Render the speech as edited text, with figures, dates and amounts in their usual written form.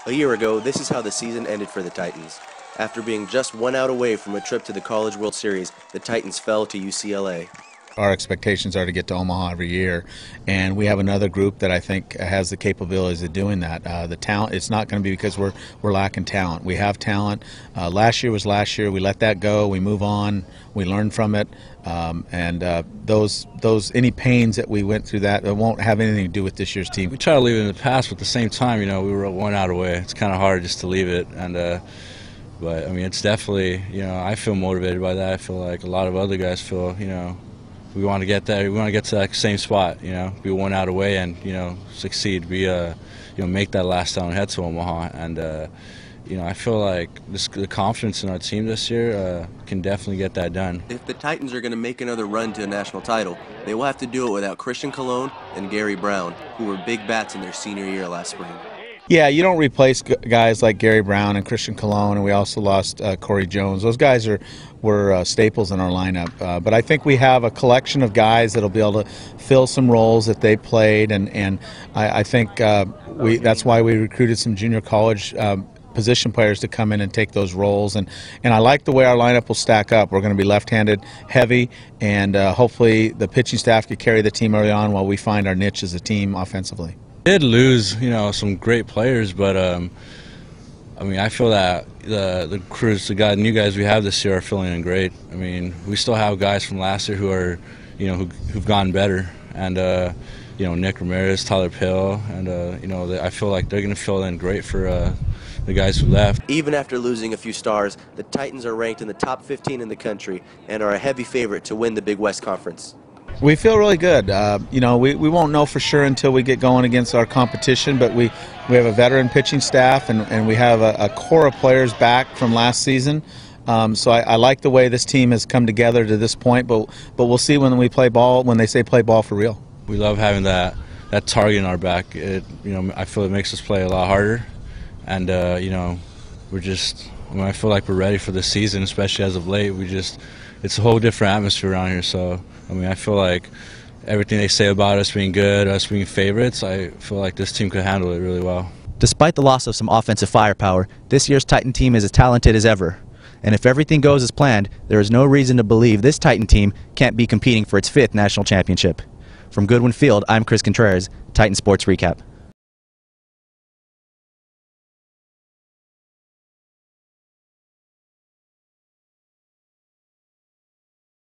A year ago, this is how the season ended for the Titans. After being just 1 out away from a trip to the College World Series, the Titans fell to UCLA. Our expectations are to get to Omaha every year, and we have another group that I think has the capabilities of doing that. The talent, it's not going to be because we're lacking talent. We have talent. Last year was last year. We let that go. We move on. We learn from it, and those any pains that we went through that won't have anything to do with this year's team. We try to leave it in the past, but at the same time, we were 1 out away. It's kind of hard just to leave it, and. But I mean, it's definitely, I feel motivated by that. I feel like a lot of other guys feel, we want to get there. We want to get to that same spot, be 1 out away and, succeed, make that last down and head to Omaha. And, I feel like the confidence in our team this year can definitely get that done. If the Titans are going to make another run to a national title, they will have to do it without Christian Colon and Gary Brown, who were big bats in their senior year last spring. Yeah, you don't replace guys like Gary Brown and Christian Colon, and we also lost Corey Jones. Those guys were staples in our lineup. But I think we have a collection of guys that will be able to fill some roles that they played, and I think that's why we recruited some junior college position players to come in and take those roles. And I like the way our lineup will stack up. We're going to be left-handed heavy, and hopefully the pitching staff can carry the team early on while we find our niche as a team offensively. Did lose, some great players, but I mean, I feel that the crews, the new guys we have this year are filling in great. I mean, we still have guys from last year who are, who've gotten better, and Nick Ramirez, Tyler Pill, and I feel like they're going to fill in great for the guys who left. Even after losing a few stars, the Titans are ranked in the top 15 in the country and are a heavy favorite to win the Big West Conference. We feel really good. We won't know for sure until we get going against our competition, but we have a veteran pitching staff, and we have a core of players back from last season. So I like the way this team has come together to this point, but we'll see when we play ball, when they say play ball for real. We love having that target in our back. I feel it makes us play a lot harder, and I feel like we're ready for the season, especially as of late. It's a whole different atmosphere around here, so I feel like everything they say about us being good, us being favorites, I feel like this team could handle it really well. Despite the loss of some offensive firepower, this year's Titan team is as talented as ever. And if everything goes as planned, there is no reason to believe this Titan team can't be competing for its 5th national championship. From Goodwin Field, I'm Chris Contreras, Titan Sports Recap.